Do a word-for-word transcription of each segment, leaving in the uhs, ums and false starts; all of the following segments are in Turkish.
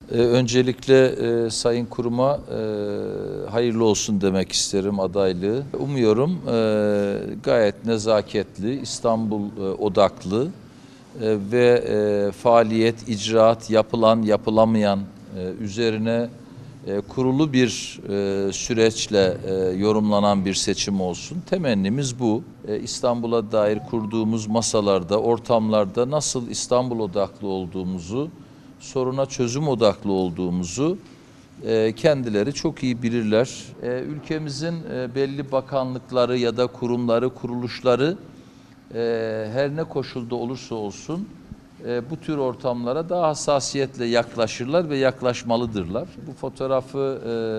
Ee, öncelikle e, Sayın Kurum'a e, hayırlı olsun demek isterim adaylığı. Umuyorum e, gayet nezaketli, İstanbul e, odaklı e, ve e, faaliyet, icraat, yapılan, yapılamayan e, üzerine e, kurulu bir e, süreçle e, yorumlanan bir seçim olsun. Temennimiz bu. E, İstanbul'a dair kurduğumuz masalarda, ortamlarda nasıl İstanbul odaklı olduğumuzu, soruna çözüm odaklı olduğumuzu e, kendileri çok iyi bilirler. E, ülkemizin e, belli bakanlıkları ya da kurumları, kuruluşları e, her ne koşulda olursa olsun e, bu tür ortamlara daha hassasiyetle yaklaşırlar ve yaklaşmalıdırlar. Bu fotoğrafı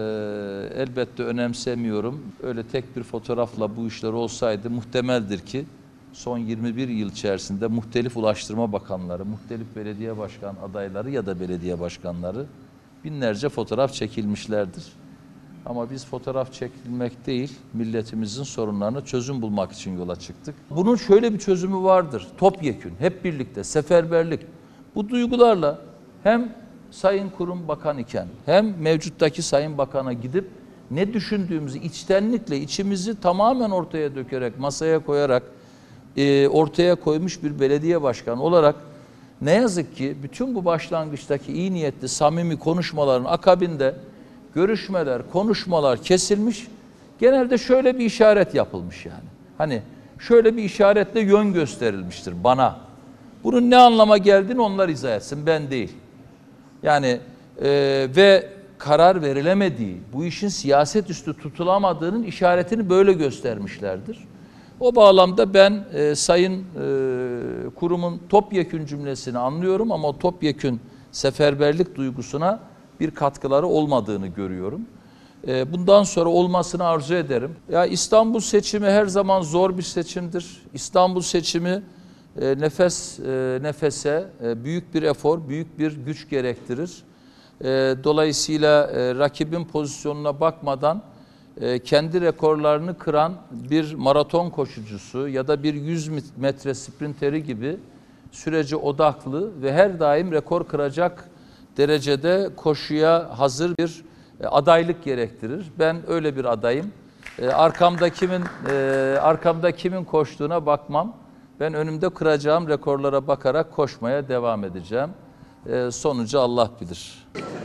e, elbette önemsemiyorum. Öyle tek bir fotoğrafla bu işler olsaydı muhtemeldir ki son yirmi bir yıl içerisinde muhtelif ulaştırma bakanları, muhtelif belediye başkan adayları ya da belediye başkanları binlerce fotoğraf çekilmişlerdir. Ama biz fotoğraf çekilmek değil, milletimizin sorunlarına çözüm bulmak için yola çıktık. Bunun şöyle bir çözümü vardır, topyekün, hep birlikte, seferberlik. Bu duygularla hem Sayın Kurum Bakan iken hem mevcuttaki Sayın Bakan'a gidip ne düşündüğümüzü içtenlikle, içimizi tamamen ortaya dökerek, masaya koyarak, E, ortaya koymuş bir belediye başkanı olarak ne yazık ki bütün bu başlangıçtaki iyi niyetli, samimi konuşmaların akabinde görüşmeler, konuşmalar kesilmiş. Genelde şöyle bir işaret yapılmış yani. Hani şöyle bir işaretle yön gösterilmiştir bana. Bunun ne anlama geldiğini onlar izah etsin, ben değil. Yani e, ve karar verilemediği, bu işin siyaset üstü tutulamadığının işaretini böyle göstermişlerdir. O bağlamda ben e, Sayın e, Kurum'un topyekün cümlesini anlıyorum ama o topyekün seferberlik duygusuna bir katkıları olmadığını görüyorum. E, bundan sonra olmasını arzu ederim. Ya İstanbul seçimi her zaman zor bir seçimdir. İstanbul seçimi e, nefes e, nefese e, büyük bir efor, büyük bir güç gerektirir. E, dolayısıyla e, rakibin pozisyonuna bakmadan kendi rekorlarını kıran bir maraton koşucusu ya da bir yüz metre sprinteri gibi sürece odaklı ve her daim rekor kıracak derecede koşuya hazır bir adaylık gerektirir. Ben öyle bir adayım. Arkamda kimin arkamda kimin koştuğuna bakmam. Ben önümde kıracağım rekorlara bakarak koşmaya devam edeceğim. Sonucu Allah bilir.